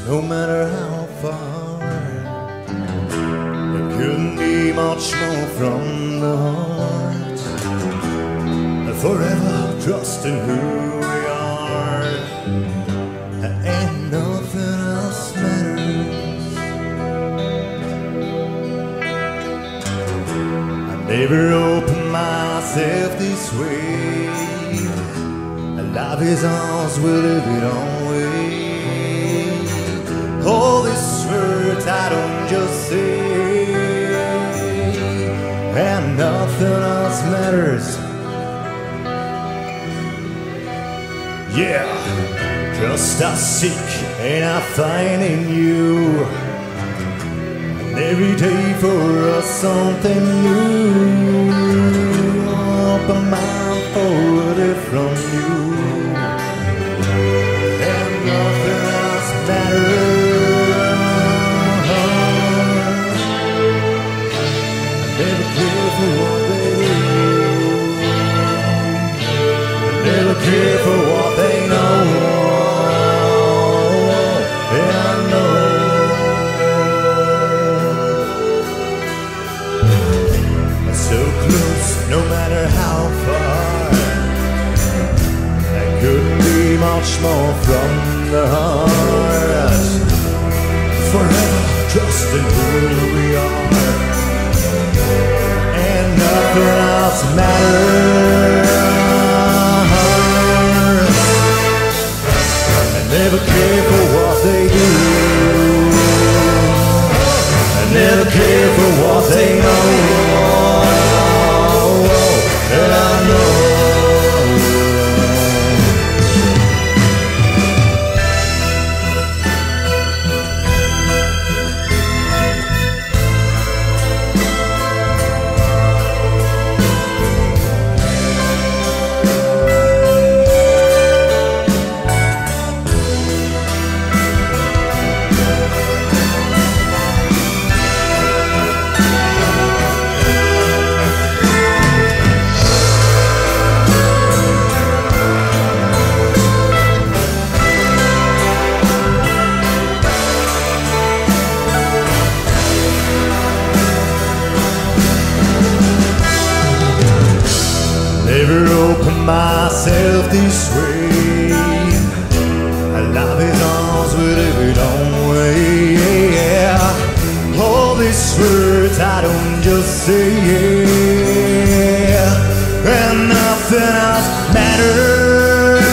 no matter how far. There couldn't be much more from the heart. Forever trusting who we are, and nothing else matters. I never opened myself this way. Life is ours, we'll live it our way. All these words I don't just say, and nothing else matters. Yeah, just I seek and I find in you, and every day for us something new. Open mind forward from you, and nothing else matters. I never care for what they do, I never care for what they know. So close, no matter how far. There couldn't be much more from the heart. Forever trusting who we are, and nothing else matters. I never care for what they do, I never care for what they know. And I know never open myself this way. Life is ours, we live it our way. Yeah. All these words I don't just say, yeah. And nothing else matters.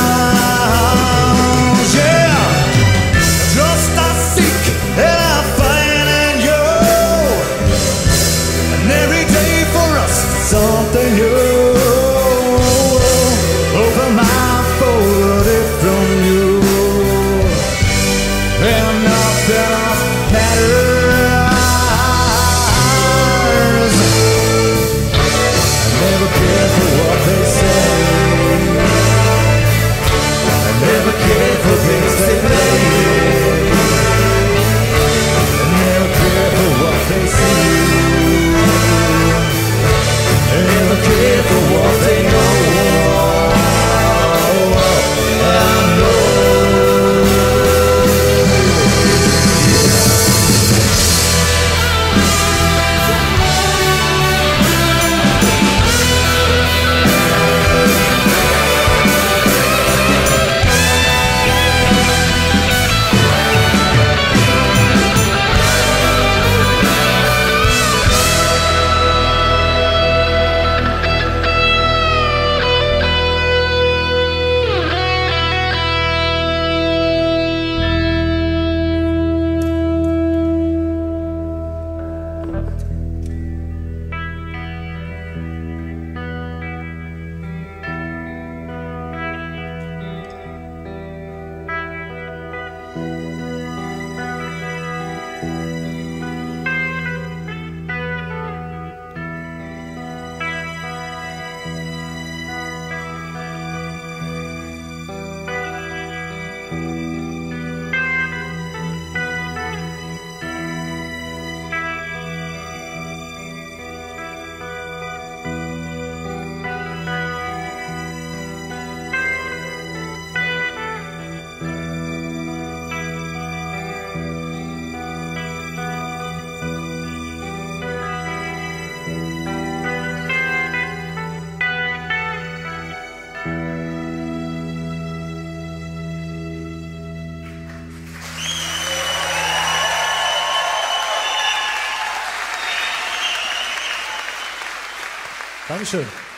Yeah. Just I seek and I find in you, and every day for us something new. Open my forward from you, and nothing else matters. Dankeschön.